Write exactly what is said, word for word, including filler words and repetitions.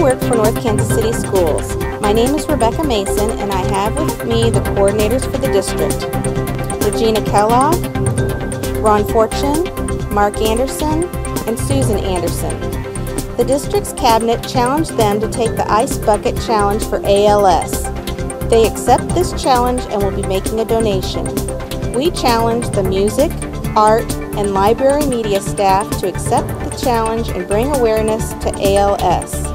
work for North Kansas City Schools. My name is Rebecca Mason, and I have with me the coordinators for the district: Regina Kellogg, Ron Fortune, Mark Anderson, and Susan Anderson. The district's cabinet challenged them to take the Ice Bucket Challenge for A L S. They accept this challenge and will be making a donation. We challenge the music, art, and library media staff to accept the challenge and bring awareness to A L S.